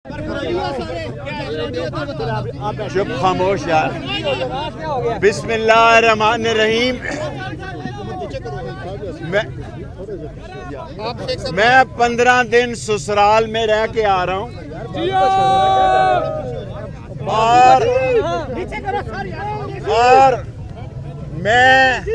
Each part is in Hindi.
चुप खामोश यार। बिस्मिल्लाहिर्रहमानिर्रहीम। मैं 15 दिन ससुराल में रह के आ रहा हूँ और मैं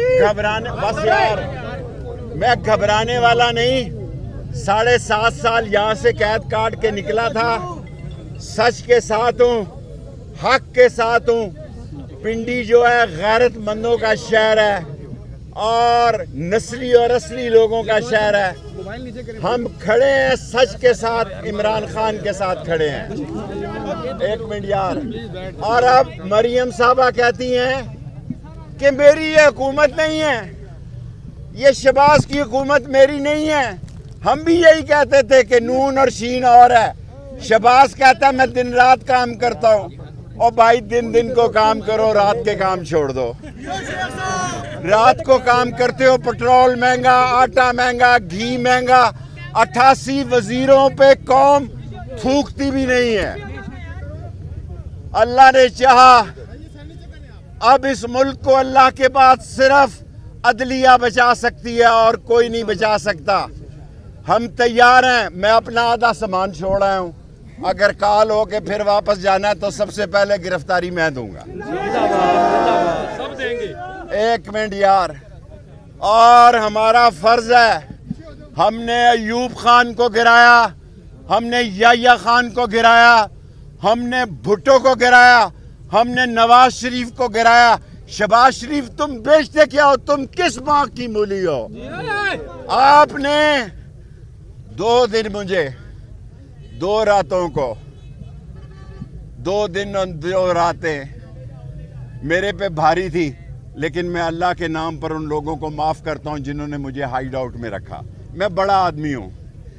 घबराने वाला नहीं। 7.5 साल यहाँ से कैद काट के निकला था। सच के साथ हूँ, हक के साथ हूँ। पिंडी जो है गैरतमंदों का शहर है और नस्ली और असली लोगों का शहर है। हम खड़े हैं सच के साथ, इमरान खान के साथ खड़े हैं। एक मिनट यार। और अब मरियम साहबा कहती हैं कि मेरी ये हुकूमत नहीं है, ये शहबाज की हुकूमत मेरी नहीं है। हम भी यही कहते थे कि नून और शीन और है। शहबाज कहता है मैं दिन रात काम करता हूँ। और भाई दिन को काम करो, रात के काम छोड़ दो। रात को काम करते हो, पेट्रोल महंगा, आटा महंगा, घी महंगा। 88 वजीरों पे कौम थूकती भी नहीं है। अल्लाह ने चाहा अब इस मुल्क को अल्लाह के बाद सिर्फ अदलिया बचा सकती है और कोई नहीं बचा सकता। हम तैयार हैं। मैं अपना आधा सामान छोड़ आया हूँ। अगर काल हो के फिर वापस जाना है तो सबसे पहले गिरफ्तारी मैं दूंगा। सब देंगे। एक मिनट यार। और हमारा फर्ज है, हमने अयूब खान को गिराया, हमने याह्या खान को गिराया, हमने भुट्टो को गिराया, हमने नवाज शरीफ को गिराया। शहबाज शरीफ तुम बेचते क्या हो? तुम किस माँ की मूली हो? आपने 2 दिन मुझे 2 रातों को 2 दिन और 2 रातें मेरे पे भारी थी, लेकिन मैं अल्लाह के नाम पर उन लोगों को माफ़ करता हूं जिन्होंने मुझे हाइड आउट में रखा। मैं बड़ा आदमी हूं,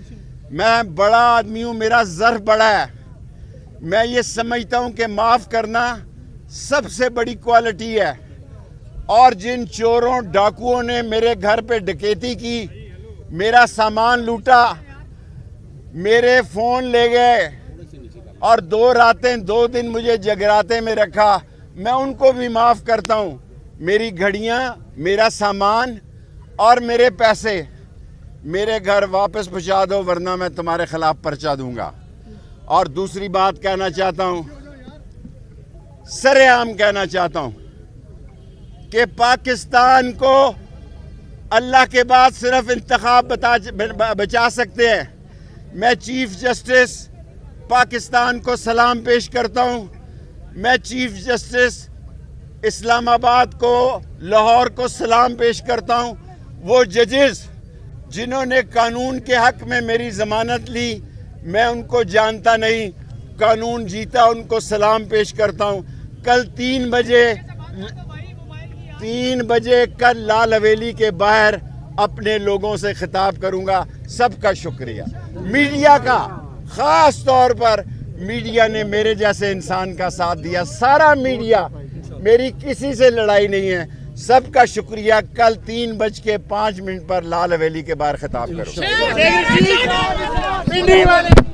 मेरा ज़र्फ बड़ा है। मैं ये समझता हूं कि माफ़ करना सबसे बड़ी क्वालिटी है। और जिन चोरों डाकुओं ने मेरे घर पे डकैती की, मेरा सामान लूटा, मेरे फ़ोन ले गए और 2 रातें 2 दिन मुझे जगराते में रखा, मैं उनको भी माफ़ करता हूँ। मेरी घड़ियाँ, मेरा सामान और मेरे पैसे मेरे घर वापस पहुँचा दो, वरना मैं तुम्हारे ख़िलाफ़ पर्चा दूँगा। और दूसरी बात कहना चाहता हूँ, सरेआम कहना चाहता हूँ कि पाकिस्तान को अल्लाह के बाद सिर्फ इंतखाब बचा सकते हैं। मैं चीफ जस्टिस पाकिस्तान को सलाम पेश करता हूँ। मैं चीफ जस्टिस इस्लामाबाद को, लाहौर को सलाम पेश करता हूँ। वो जजेस जिन्होंने कानून के हक में मेरी ज़मानत ली, मैं उनको जानता नहीं, कानून जीता, उनको सलाम पेश करता हूँ। कल 3 बजे कल लाल हवेली के बाहर अपने लोगों से खिताब करूंगा। सबका शुक्रिया। मीडिया का, खास तौर पर मीडिया ने मेरे जैसे इंसान का साथ दिया। सारा मीडिया, मेरी किसी से लड़ाई नहीं है। सबका शुक्रिया। कल 3:05 पर लाल हवेली के बाहर खिताब करो।